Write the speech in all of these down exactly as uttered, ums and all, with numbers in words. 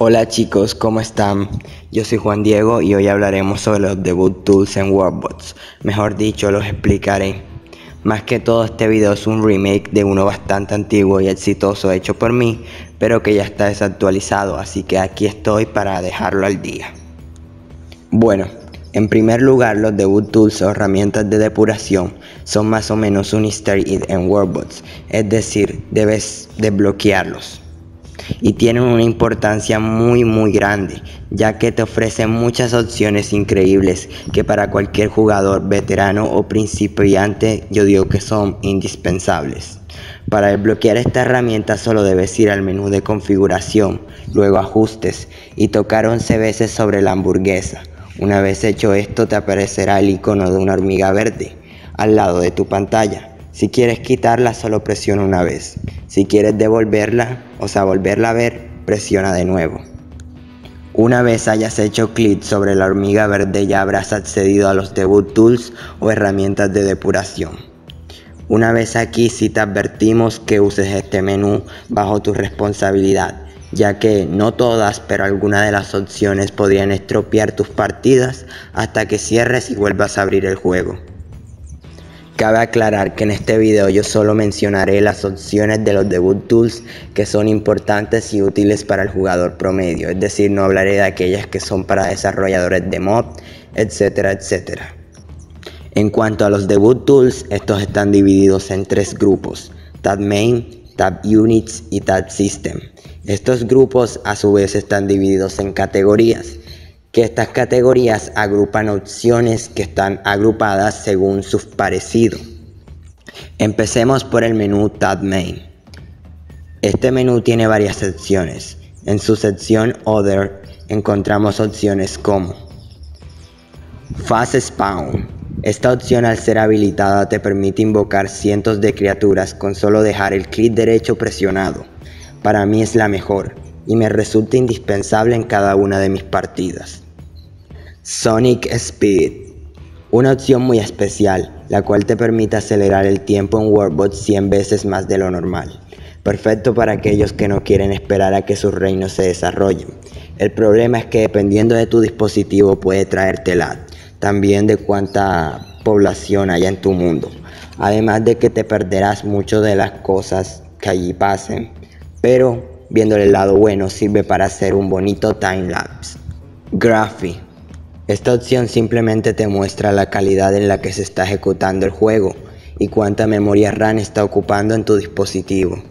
Hola chicos, ¿cómo están? Yo soy Juan Diego y hoy hablaremos sobre los debug tools en Workbots. Mejor dicho, los explicaré. Más que todo, este video es un remake de uno bastante antiguo y exitoso hecho por mí, pero que ya está desactualizado, así que aquí estoy para dejarlo al día. Bueno, en primer lugar, los debug tools o herramientas de depuración son más o menos un easter egg en Workbots, es decir, debes desbloquearlos. Y tienen una importancia muy muy grande, ya que te ofrecen muchas opciones increíbles que para cualquier jugador veterano o principiante yo digo que son indispensables. Para desbloquear esta herramienta solo debes ir al menú de configuración, luego ajustes y tocar once veces sobre la hamburguesa. Una vez hecho esto te aparecerá el icono de una hormiga verde al lado de tu pantalla. Si quieres quitarla, solo presiona una vez. Si quieres devolverla, o sea volverla a ver, presiona de nuevo. Una vez hayas hecho clic sobre la hormiga verde, ya habrás accedido a los debug tools o herramientas de depuración. Una vez aquí, sí te advertimos que uses este menú bajo tu responsabilidad, ya que no todas, pero algunas de las opciones podrían estropear tus partidas hasta que cierres y vuelvas a abrir el juego. Cabe aclarar que en este video yo solo mencionaré las opciones de los debug tools que son importantes y útiles para el jugador promedio, es decir, no hablaré de aquellas que son para desarrolladores de mod, etcétera, etcétera. En cuanto a los debug tools, estos están divididos en tres grupos: Tab Main, Tab Units y Tab System. Estos grupos a su vez están divididos en categorías, que estas categorías agrupan opciones que están agrupadas según su parecido. Empecemos por el menú Tab Main. Este menú tiene varias secciones. En su sección Other encontramos opciones como Fast Spawn. Esta opción, al ser habilitada, te permite invocar cientos de criaturas con solo dejar el clic derecho presionado. Para mí es la mejor y me resulta indispensable en cada una de mis partidas. Sonic Speed, una opción muy especial, la cual te permite acelerar el tiempo en Workbots cien veces más de lo normal. Perfecto para aquellos que no quieren esperar a que sus reinos se desarrollen. El problema es que dependiendo de tu dispositivo puede traerte lag, también de cuánta población haya en tu mundo. Además de que te perderás mucho de las cosas que allí pasen, pero viéndole el lado bueno, sirve para hacer un bonito timelapse. Graphy. Esta opción simplemente te muestra la calidad en la que se está ejecutando el juego y cuánta memoria RAM está ocupando en tu dispositivo.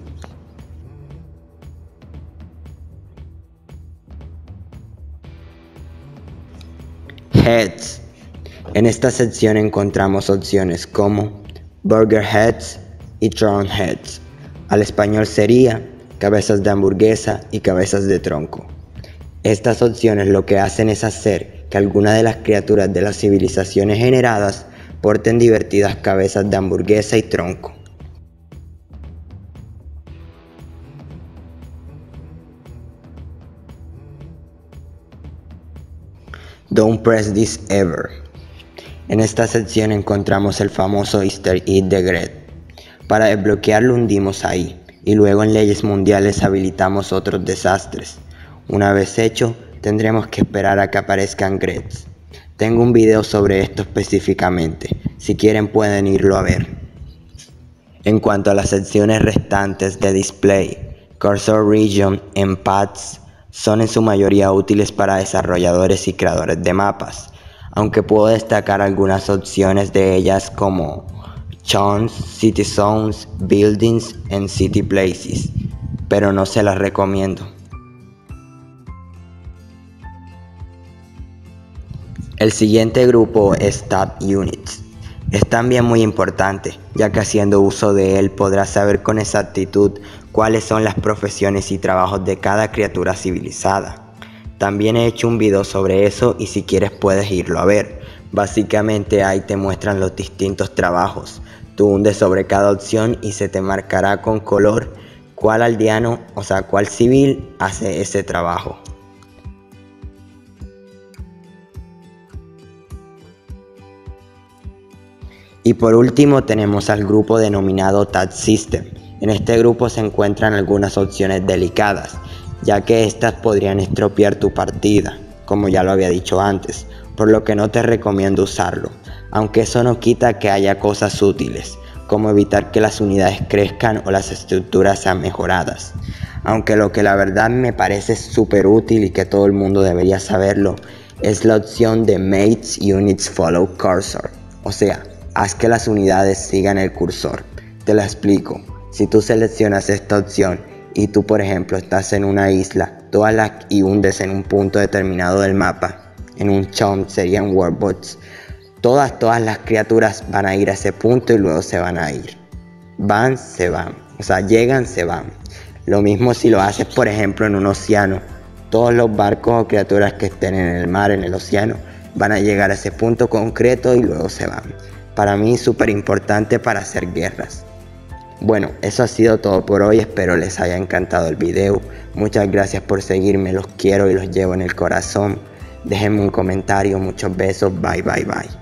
Heads. En esta sección encontramos opciones como Burger Heads y Tron Heads. Al español sería cabezas de hamburguesa y cabezas de tronco. Estas opciones lo que hacen es hacer que algunas de las criaturas de las civilizaciones generadas porten divertidas cabezas de hamburguesa y tronco. Don't press this ever. En esta sección encontramos el famoso easter egg de Gret. Para desbloquearlo hundimos ahí y luego en leyes mundiales habilitamos otros desastres. Una vez hecho, tendremos que esperar a que aparezcan Grets. Tengo un video sobre esto específicamente, si quieren pueden irlo a ver. En cuanto a las secciones restantes de Display, Cursor Region y Paths son en su mayoría útiles para desarrolladores y creadores de mapas, aunque puedo destacar algunas opciones de ellas como Chunks, City Zones, Buildings y City Places, pero no se las recomiendo. El siguiente grupo es Tab Units. Es también muy importante, ya que haciendo uso de él podrás saber con exactitud cuáles son las profesiones y trabajos de cada criatura civilizada. También he hecho un video sobre eso y si quieres puedes irlo a ver. Básicamente ahí te muestran los distintos trabajos. Tú hundes sobre cada opción y se te marcará con color cuál aldeano, o sea cuál civil hace ese trabajo. Y por último tenemos al grupo denominado Tab System. En este grupo se encuentran algunas opciones delicadas, ya que estas podrían estropear tu partida, como ya lo había dicho antes, por lo que no te recomiendo usarlo, aunque eso no quita que haya cosas útiles, como evitar que las unidades crezcan o las estructuras sean mejoradas. Aunque lo que la verdad me parece súper útil y que todo el mundo debería saberlo, es la opción de Mates Units Follow Cursor, o sea, haz que las unidades sigan el cursor. Te lo explico. Si tú seleccionas esta opción y tú por ejemplo estás en una isla, todas las y hundes en un punto determinado del mapa, en un chump serían Warbots, todas, todas las criaturas van a ir a ese punto y luego se van a ir. Van, se van, o sea, llegan, se van. Lo mismo si lo haces por ejemplo en un océano, todos los barcos o criaturas que estén en el mar, en el océano, van a llegar a ese punto concreto y luego se van. Para mí es súper importante para hacer guerras. Bueno, eso ha sido todo por hoy, espero les haya encantado el video. Muchas gracias por seguirme, los quiero y los llevo en el corazón. Déjenme un comentario, muchos besos, bye bye bye.